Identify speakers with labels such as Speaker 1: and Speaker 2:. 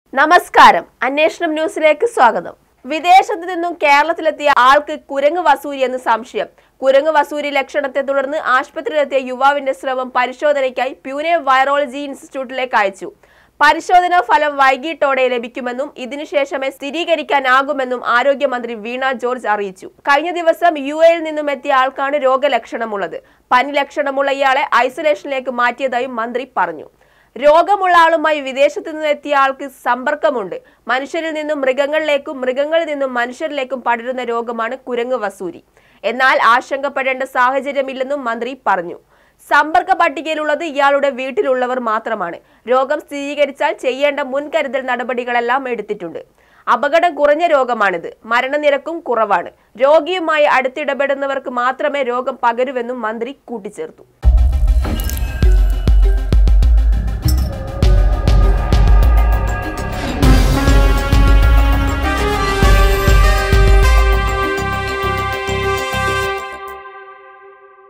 Speaker 1: നമസ്കാരം, അന്വേഷണം ന്യൂസിലേക്ക് സ്വാഗതം. വിദേശത്തു നിന്നും കേരളത്തിലെത്തിയ ആൾക്ക് കുരങ്ങ് വസൂരി എന്ന് സംശയം. കുരങ്ങ് വസൂരി ലക്ഷണത്തെ തുടർന്ന് ആശുപത്രിയിലെത്തിയ യുവാവിന്റെ സ്രവം പരിശോധനയ്ക്കായി പ്യൂനെ വൈറോളജി ഇൻസ്റ്റിറ്റ്യൂട്ടിലേക്ക് അയച്ചു. പരിശോധനാ ഫലം വൈകിട്ടോടെ ലഭിക്കുമെന്നും ഇതിനുശേഷമേ സ്ഥിരീകരിക്കാനാകുമെന്നും ആരോഗ്യമന്ത്രി വീണ ജോർജ് അറിയിച്ചു. കഴിഞ്ഞ ദിവസം യുഎയിൽ നിന്നും എത്തിയ ആൾക്കാണ് രോഗലക്ഷണമുള്ളത്. പനി ലക്ഷണമുള്ള ഇയാളെ ഐസൊലേഷനിലേക്ക് മാറ്റിയതായും മന്ത്രി പറഞ്ഞു. രോഗമുള്ള ആളുമായി വിദേശത്തു നിന്ന് എത്തിയ ആൾക്ക് സമ്പർക്കമുണ്ട്. മനുഷ്യരിൽ നിന്നും മൃഗങ്ങളിലേക്കും മൃഗങ്ങളിൽ നിന്നും മനുഷ്യരിലേക്കും പടരുന്ന രോഗമാണ് കുരങ്ങ് വസൂരി. എന്നാൽ ആശങ്കപ്പെടേണ്ട സാഹചര്യമില്ലെന്നും മന്ത്രി പറഞ്ഞു. സമ്പർക്ക പട്ടികയിലുള്ളത് ഇയാളുടെ വീട്ടിലുള്ളവർ മാത്രമാണ്. രോഗം സ്ഥിരീകരിച്ചാൽ ചെയ്യേണ്ട മുൻകരുതൽ നടപടികളെല്ലാം എടുത്തിട്ടുണ്ട്. അപകടം കുറഞ്ഞ രോഗമാണിത്. മരണനിരക്കും കുറവാണ്. രോഗിയുമായി അടുത്തിടപെടുന്നവർക്ക് മാത്രമേ രോഗം പകരുവെന്നും മന്ത്രി കൂട്ടിച്ചേർത്തു.